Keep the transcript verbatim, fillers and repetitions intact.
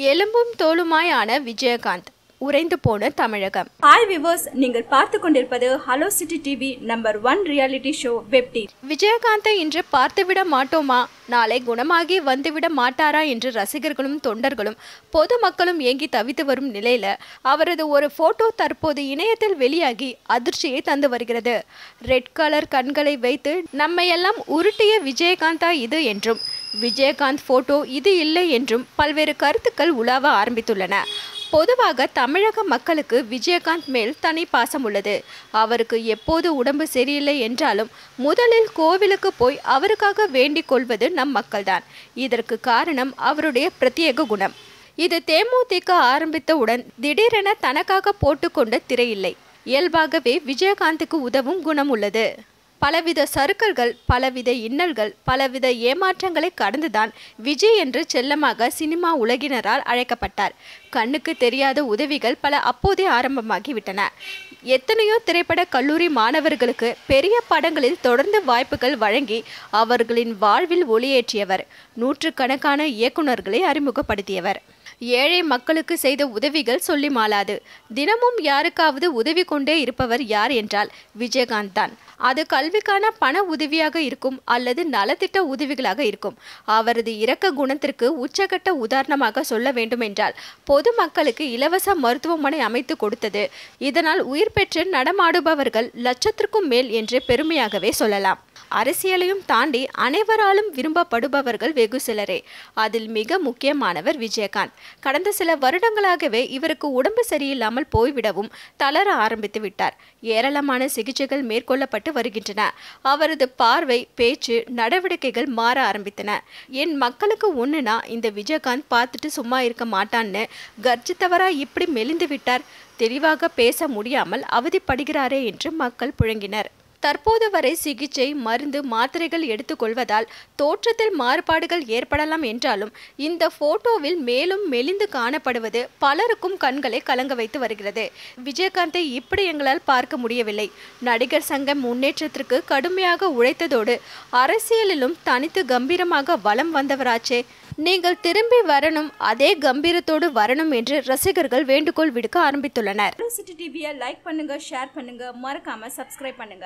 எலும்பும் தோலுமாயான விஜயகாந்த் உறைந்து போன தமிழகம். ஹாய் விவர்ஸ், நீங்கள் பார்த்து கொண்டிருப்பது hello city TV number one reality show வெப்டி. விஜயகாந்தை இன்று பார்த்துவிட மாட்டோமா, நாளை குணமாகி வந்துவிட மாட்டாரா என்று ரசிகர்களும் தொண்டர்களும் பொதுமக்களும் ஏங்கி தவித்து வரும் நிலையில அவரது ஒரு போட்டோ தற்போது இணையத்தில் வெளியாகி அதிர்ச்சியை தந்து வருகிறது. ரெட் கலர் கண்களை வைத்து நம்மையெல்லாம் உருட்டிய விஜயகாந்தா இது என்றும், விஜயகாந்த் போட்டோ இது இல்லை என்றும் பல்வேறு கருத்துக்கள் உலாவ ஆரம்பித்துள்ளன. பொதுவாக தமிழக மக்களுக்கு விஜயகாந்த் மேல் தனி பாசம் உள்ளது. அவருக்கு எப்போது உடம்பு சரியில்லை என்றாலும் முதலில் கோவிலுக்கு போய் அவருக்காக வேண்டிக் கொள்வது நம் மக்கள்தான். இதற்கு காரணம் அவருடைய பிரத்யேக குணம். இது தேமுதிக ஆரம்பித்தவுடன் திடீரென தனக்காக போட்டுக்கொண்ட திரையில்லை. இயல்பாகவே விஜயகாந்துக்கு உதவும் குணம் உள்ளது. பலவித சறுக்கல்கள், பலவித இன்னல்கள், பலவித ஏமாற்றங்களை கடந்துதான் விஜய் என்று செல்லமாக சினிமா உலகினரால் அழைக்கப்பட்டார். கண்ணுக்கு தெரியாத உதவிகள் பல அப்போதே ஆரம்பமாகிவிட்டன. எத்தனையோ திரைப்பட கல்லூரி மாணவர்களுக்கு பெரிய படங்களில் தொடர்ந்து வாய்ப்புகள் வழங்கி அவர்களின் வாழ்வில் ஒளியேற்றியவர். நூற்றுக்கணக்கான இயக்குநர்களை அறிமுகப்படுத்தியவர். ஏழை மக்களுக்கு செய்த உதவிகள் சொல்லி மாளாது. தினமும் யாருக்காவது உதவி கொண்டே இருப்பவர் யார் என்றால் விஜயகாந்த் தான். அது கல்விக்கான பண உதவியாக இருக்கும் அல்லது நலத்திட்ட உதவிகளாக இருக்கும். அவரது இரக்க குணத்திற்கு உச்சகட்ட உதாரணமாக சொல்ல வேண்டும் என்றால் பொதுமக்களுக்கு இலவச மருத்துவமனை அமைத்து கொடுத்தது. இதனால் உயிர் பெற்று நடமாடுபவர்கள் லட்சத்திற்கும் மேல் என்று பெருமையாகவே சொல்லலாம். அரசியலையும் தாண்டி அனைவராலும் விரும்பப்படுபவர்கள் வெகு சிலரே. அதில் மிக முக்கியமானவர் விஜயகாந்த். கடந்த சில வருடங்களாகவே இவருக்கு உடம்பு சரியில்லாமல் போய்விடவும் தளர ஆரம்பித்து விட்டார். ஏராளமான சிகிச்சைகள் மேற்கொள்ளப்பட்டு வருகின்றன. அவரது பார்வை, பேச்சு, நடவடிக்கைகள் மாற ஆரம்பித்தன. என் மக்களுக்கு ஒண்ணுனா இந்த விஜயகாந்த் பார்த்துட்டு சும்மா இருக்க மாட்டான்னு கர்ஜித்தவரா இப்படி மெலிந்து விட்டார். தெளிவாக பேச முடியாமல் அவதிப்படுகிறாரே என்று மக்கள் புழங்கினர். தற்போது வரை சிகிச்சை, மருந்து, மாத்திரைகள் எடுத்துக்கொள்வதால் தோற்றத்தில் மாறுபாடுகள் ஏற்படலாம் என்றாலும் இந்த போட்டோவில் மேலும் மெலிந்து காணப்படுவது பலருக்கும் கண்களை கலங்க வைத்து வருகிறது. விஜயகாந்தை இப்படி எங்களால் பார்க்க முடியவில்லை. நடிகர் சங்க முன்னேற்றத்திற்கு கடுமையாக உழைத்ததோடு அரசியலிலும் தனித்து கம்பீரமாக வலம் வந்தவராச்சே. நீங்கள் திரும்பி வரணும், அதே கம்பீரத்தோடு வரணும் என்று ரசிகர்கள் வேண்டுகோள் விடுக்க ஆரம்பித்துள்ளனர். ஹலோ சிட்டி டிவியை லைக் பண்ணுங்க, ஷேர் பண்ணுங்க, மறக்காம சப்ஸ்கிரைப் பண்ணுங்க.